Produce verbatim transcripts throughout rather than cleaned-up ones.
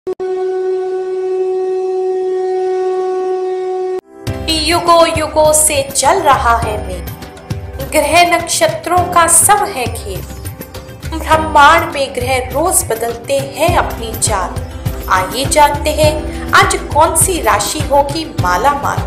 युगों युगों से चल रहा है मेल, ग्रह नक्षत्रों का सब है खेल। ब्रह्मांड में ग्रह रोज बदलते हैं अपनी चाल। आइए जानते हैं आज कौन सी राशि होगी माला माल।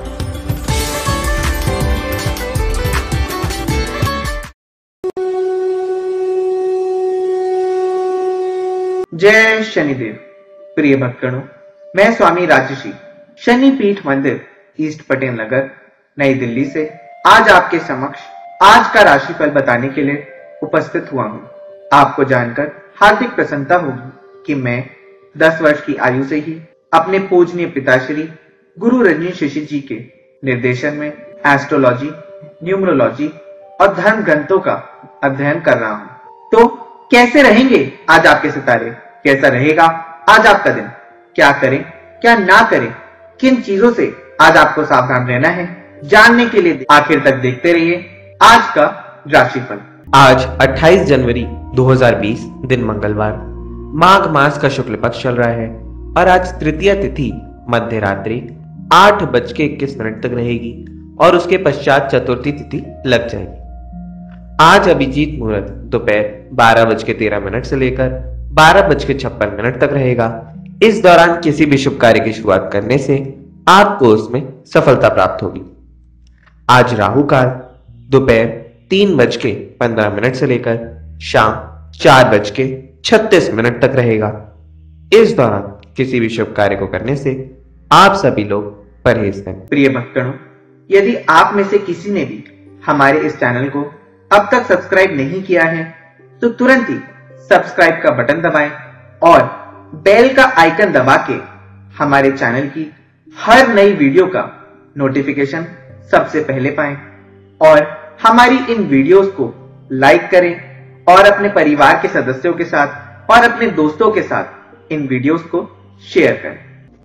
जय शनिदेव। प्रिय भक्तगणों, मैं स्वामी राजर्षि शनि पीठ मंदिर ईस्ट पटेल नगर नई दिल्ली से आज आपके समक्ष आज का राशिफल बताने के लिए उपस्थित हुआ हूँ। आपको जानकर हार्दिक प्रसन्नता होगी कि मैं दस वर्ष की आयु से ही अपने पूजनीय पिताश्री गुरु रजनीश ऋषि जी के निर्देशन में एस्ट्रोलॉजी, न्यूमरोलॉजी और धर्म ग्रंथों का अध्ययन कर रहा हूँ। तो कैसे रहेंगे आज आपके सितारे, कैसा रहेगा आज आपका दिन, क्या करें क्या ना करें, किन चीजों से आज आपको सावधान रहना है, जानने के लिए आखिर तक देखते रहिए आज का राशिफल। आज अट्ठाईस जनवरी दो हज़ार बीस दिन मंगलवार, माघ मास का शुक्ल पक्ष चल रहा है और आज तृतीया तिथि मध्य रात्रि आठ बज के इक्कीस मिनट तक रहेगी और उसके पश्चात चतुर्थी तिथि लग जाएगी। आज अभिजीत मुहूर्त दोपहर बारह बज के तेरह मिनट से लेकर बारह बज के छप्पन मिनट तक रहेगा। इस दौरान किसी भी शुभ कार्य की शुरुआत करने से आपको उसमें सफलता प्राप्त होगी। आज राहु काल दोपहर तीन बज के पंद्रह मिनट से लेकर शाम चार बज के छत्तीस मिनट तक रहेगा। इस दौरान किसी भी शुभ कार्य को करने से आप सभी लोग परहेज करें। प्रिय भक्तों, यदि आप में से किसी ने भी हमारे इस चैनल को अब तक सब्सक्राइब नहीं किया है तो तुरंत ही सब्सक्राइब का बटन दबाएं और बेल का आइकन दबा के हमारे चैनल की हर नई वीडियो का नोटिफिकेशन सबसे पहले पाएं और हमारी इन वीडियोस को लाइक करें और अपने परिवार के सदस्यों के साथ और अपने दोस्तों के साथ इन वीडियोस को शेयर करें।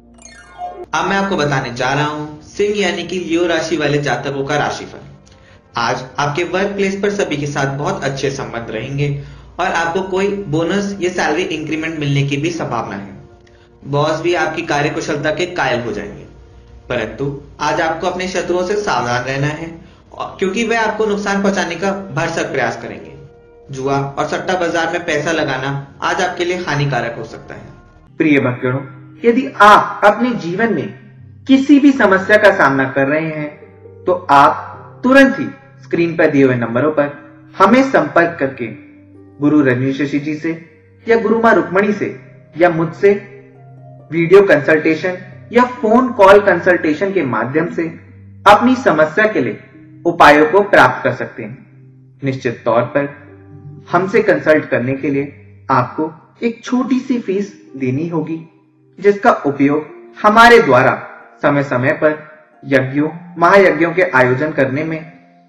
अब मैं आपको बताने जा रहा हूं सिंह यानी कि लियो राशि वाले जातकों का राशिफल। आज आपके वर्क प्लेस पर सभी के साथ बहुत अच्छे संबंध रहेंगे और आपको कोई बोनस या सैलरी इंक्रीमेंट मिलने की भी संभावना है। बॉस भी आपकी कार्यकुशलता के कायल हो जाएंगे, परंतु आज आपको अपने शत्रुओं से सावधान रहना है क्योंकि वे आपको नुकसान पहुंचाने का भरसक प्रयास करेंगे। जुआ और सट्टा बाजार में पैसा लगाना आज आपके लिए हानिकारक हो सकता है। प्रिय भक्तों, यदि आप अपने जीवन में किसी भी समस्या का सामना कर रहे हैं तो आप तुरंत ही स्क्रीन पर दिए हुए नंबरों पर हमें संपर्क करके गुरु रजनीश ऋषि जी से या गुरु मां रुक्मणी से या मुझसे वीडियो कंसल्टेशन या फोन कॉल कंसल्टेशन के माध्यम से अपनी समस्या के लिए उपायों को प्राप्त कर सकते हैं। निश्चित तौर पर हमसे कंसल्ट करने के लिए आपको एक छोटी सी फीस देनी होगी, जिसका उपयोग हमारे द्वारा समय समय पर यज्ञों महायज्ञों के आयोजन करने में,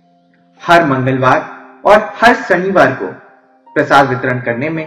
हर मंगलवार और हर शनिवार को प्रसाद वितरण करने में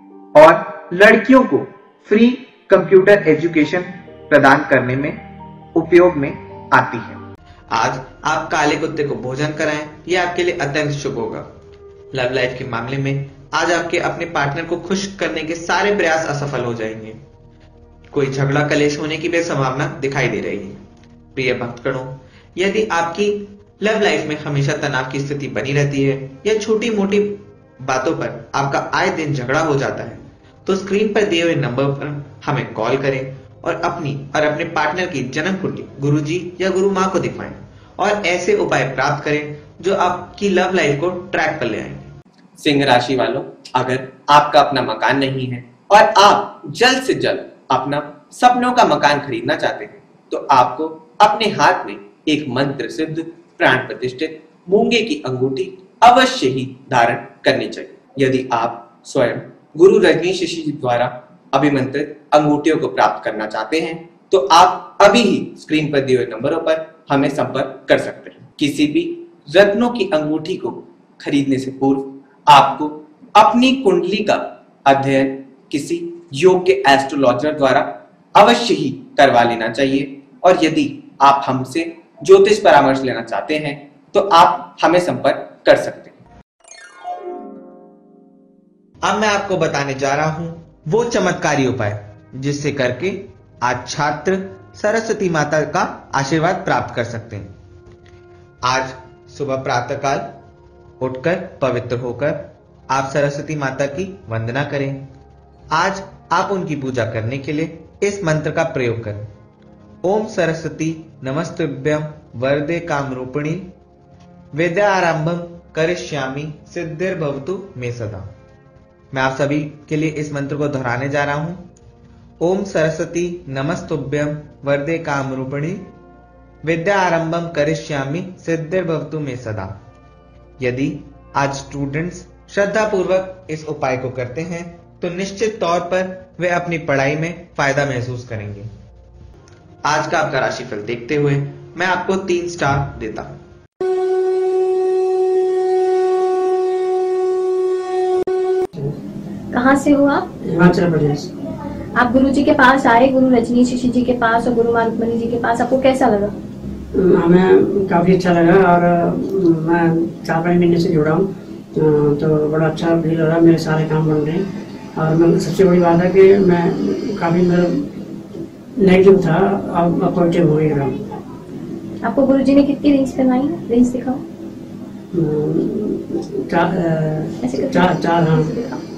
और लड़कियों को फ्री कंप्यूटर एजुकेशन प्रदान करने में उपयोग में आती है। आज आप काले कुत्ते को भोजन कराएं, यह आपके लिए अत्यंत शुभ होगा। लव लाइफ के मामले में आज आपके अपने पार्टनर को खुश करने के सारे प्रयास असफल हो जाएंगे। कोई झगड़ा कलेश होने की भी संभावना दिखाई दे रही है। प्रिय भक्तगणों, यदि आपकी लव लाइफ में हमेशा तनाव की स्थिति बनी रहती है या छोटी मोटी बातों पर आपका आए दिन झगड़ा हो जाता है तो स्क्रीन पर दिए हुए नंबर पर हमें कॉल करें और अपनी और अपने पार्टनर की जन्म कुंडली गुरुजी या गुरु मां को दिखवाएं और ऐसे उपाय प्राप्त करें जो आपकी लव लाइफ को ट्रैक पर ले आएंगे। सिंह राशि वालों, अगर आपका अपना मकान नहीं है और आप जल्द से जल्द अपना सपनों का मकान खरीदना चाहते हैं तो आपको अपने हाथ में एक मंत्र सिद्ध प्राण प्रतिष्ठित मूंगे की अंगूठी अवश्य ही धारण करनी चाहिए। यदि आप स्वयं गुरु रजनीश ऋषि जी द्वारा अभिमंत्रित अंगूठियों को प्राप्त करना चाहते हैं तो आप अभी ही स्क्रीन पर दिए हुए नंबरों पर हमें संपर्क कर सकते हैं। किसी भी रत्नों की अंगूठी को खरीदने से पूर्व आपको अपनी कुंडली का अध्ययन किसी योग्य एस्ट्रोलॉजर द्वारा अवश्य ही करवा लेना चाहिए और यदि आप हमसे ज्योतिष परामर्श लेना चाहते हैं तो आप हमें संपर्क कर सकते हैं। अब मैं आपको बताने जा रहा हूं वो चमत्कारी उपाय जिससे करके आज छात्र सरस्वती माता का आशीर्वाद प्राप्त कर सकते हैं। आज सुबह प्रातःकाल उठकर पवित्र होकर आप सरस्वती माता की वंदना करें। आज आप उनकी पूजा करने के लिए इस मंत्र का प्रयोग करें। ओम सरस्वती नमस्तुभ्यं वरदे कामरूपिणी विद्यारंभम करिष्यामि सिद्धिर्भवतु मे सदा। मैं आप सभी के लिए इस मंत्र को दोहराने जा रहा हूं। ओम सरस्वती नमस्तुभ्यं वरदे कामरूपिणी विद्यारंभम करिष्यामि सिद्धिर्भवतु मे सदा। यदि आज स्टूडेंट्स श्रद्धा पूर्वक इस उपाय को करते हैं तो निश्चित तौर पर वे अपनी पढ़ाई में फायदा महसूस करेंगे। आज का आपका राशिफल देखते हुए मैं आपको तीन स्टार देता हूं। कहाँ से हो आप? हिमाचल प्रदेश। आप गुरु जी के पास आए, गुरु रजनीश ऋषि जी के पास और गुरु मारुतमणि जी के पास, आपको कैसा लगा? हमें काफी अच्छा लगा और मैं चार पाँच महीने से जुड़ा हूँ तो बड़ा अच्छा फील हो रहा है। मेरे सारे काम बन रहे हैं और मैं सबसे बड़ी बात है कि मैं काफी मतलब नेगेटिव था, अब पॉजिटिव हो गया। आपको गुरु जी ने कितनी रिंग्स पहनाई? रिंग्स दिखाओ। चार चार चार हाँ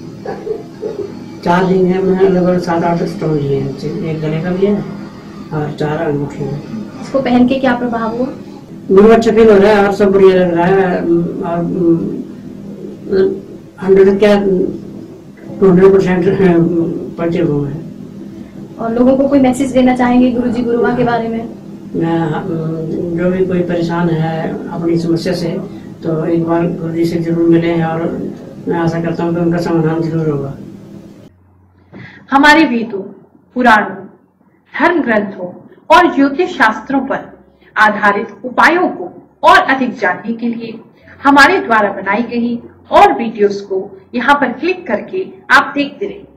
चार रिंग है। मैं लगभग सात आठ स्टोन लिए हैं, एक गले का भी है और चार अंगूठी है। इसको पहन के क्या प्रभाव हुआ? मुझे अच्छा फील हो रहा है और सब बढ़िया लग रहा है और हंड्रेड क्या हंड्रेड परसेंट पॉजिटिव हुआ है। और लोगों को कोई मैसेज देना चाहेंगे गुरु जी गुरुआ के बारे में? मैं जो भी कोई परेशान है अपनी समस्या से तो एक बार गुरु जी से जरूर मिले और मैं आशा करता हूँ कि उनका समाधान जरूर होगा। हमारे वेदों, पुराणों, धर्म ग्रंथों और ज्योतिष शास्त्रों पर आधारित उपायों को और अधिक जानने के लिए हमारे द्वारा बनाई गई और वीडियोस को यहाँ पर क्लिक करके आप देखते रहिए।